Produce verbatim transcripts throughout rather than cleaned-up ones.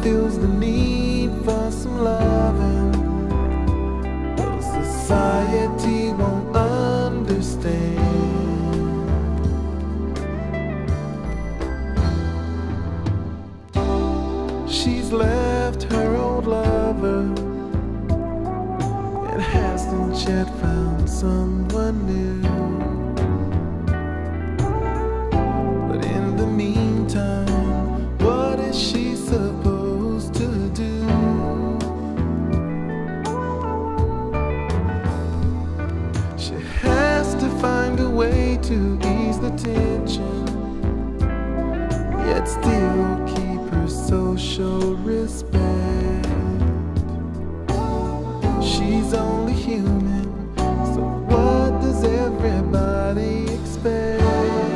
feels the need for some loving, though society won't understand. She's left her old lover and hasn't yet found someone new. But in the meantime, what is she supposed to do? She has to find a way to ease the tension, yet still keep her social respect. She's only human, so what does everybody expect?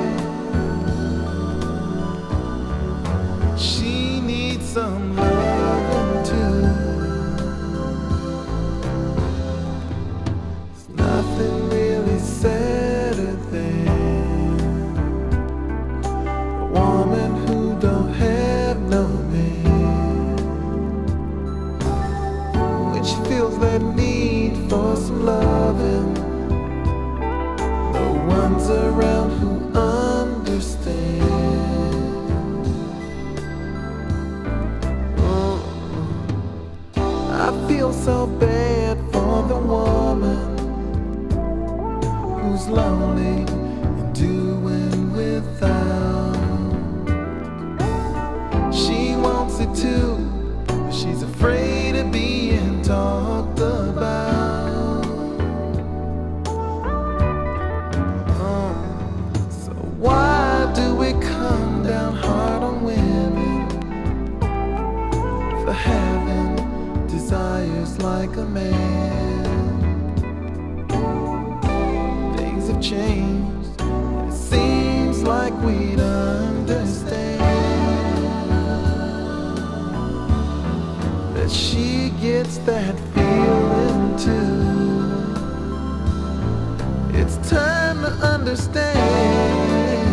She needs some loving too. There's nothing really sadder than a woman who don't have no man, when she feels that need for some loving, no one's around who understands. Oh, I feel so bad for the woman who's lonely and doing without. She wants it too, but she's afraid of being talked about. Oh, so why do we come down hard on women for having desires like a man? Things have changed, and it seems like we'd understand that she gets that feeling too. It's time to understand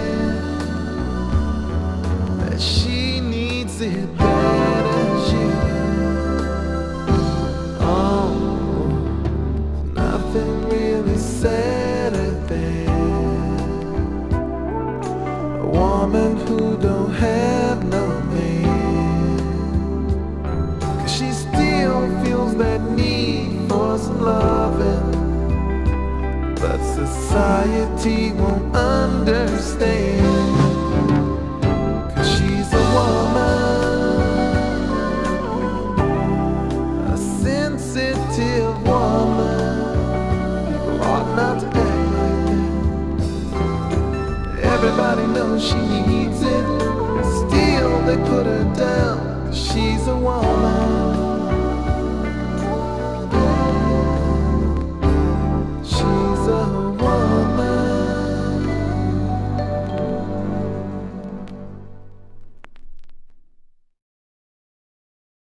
that she needs it bad as you. Oh, nothing really sadder than a woman who don't have no man, 'cause she still feels that need for some loving, but society won't understand. 'Cause she's a woman, a sensitive woman. People ought not to act like that. Everybody knows she needs it, still they put her down, 'cause she's a woman.